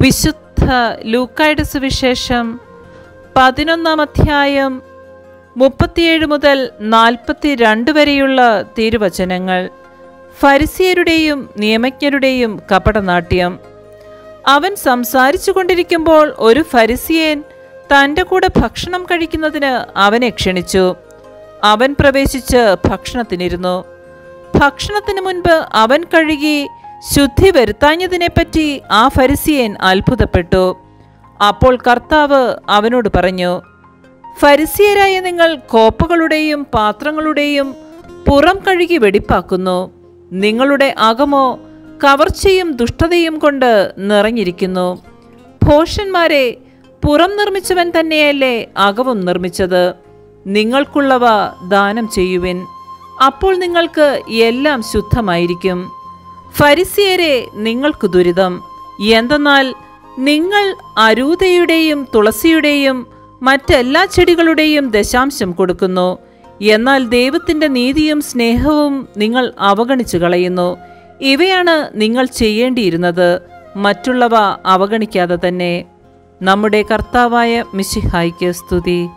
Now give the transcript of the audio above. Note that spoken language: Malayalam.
വിശുദ്ധ ലൂക്കായുടെ സുവിശേഷം 11-ാം അധ്യായം 37 മുതൽ 42 വരെയുള്ള തിരുവചനങ്ങൾ. ഫരിസേയരുടെയും നിയമജ്ഞരുടെയും കപടനാട്യം. അവൻ സംസാരിച്ചു കൊണ്ടിരിക്കുമ്പോൾ ഒരു ഫരിസിയൻ തൻ്റെ കൂടെ ഭക്ഷണം കഴിക്കുന്നതിന് അവനെ ക്ഷണിച്ചു. അവൻ പ്രവേശിച്ച് ഭക്ഷണത്തിനിരുന്നു. ഭക്ഷണത്തിന് മുൻപ് അവൻ കഴുകി ശുദ്ധി വരുത്താഞ്ഞതിനെപ്പറ്റി ആ ഫരിസിയൻ അത്ഭുതപ്പെട്ടു. അപ്പോൾ കർത്താവ് അവനോട് പറഞ്ഞു, ഫരിസിയരായ നിങ്ങൾ കോപ്പകളുടെയും പാത്രങ്ങളുടെയും പുറം കഴുകി വെടിപ്പാക്കുന്നു. നിങ്ങളുടെ അകമോ കവർച്ചയും ദുഷ്ടതയും കൊണ്ട് നിറഞ്ഞിരിക്കുന്നു. ഭോഷന്മാരെ, പുറം നിർമ്മിച്ചവൻ തന്നെയല്ലേ അകവും നിർമ്മിച്ചത്? നിങ്ങൾക്കുള്ളവ ദാനം ചെയ്യുവിൻ, അപ്പോൾ നിങ്ങൾക്ക് എല്ലാം ശുദ്ധമായിരിക്കും. ഫരിസിയരെ, നിങ്ങൾക്ക് ദുരിതം! എന്തെന്നാൽ നിങ്ങൾ അരൂതയുടെയും തുളസിയുടെയും മറ്റെല്ലാ ചെടികളുടെയും ദശാംശം കൊടുക്കുന്നു, എന്നാൽ ദൈവത്തിൻ്റെ നീതിയും സ്നേഹവും നിങ്ങൾ അവഗണിച്ചു കളയുന്നു. ഇവയാണ് നിങ്ങൾ ചെയ്യേണ്ടിയിരുന്നത്, മറ്റുള്ളവ അവഗണിക്കാതെ തന്നെ. നമ്മുടെ കർത്താവായ മിശിഹായ്ക്ക് സ്തുതി.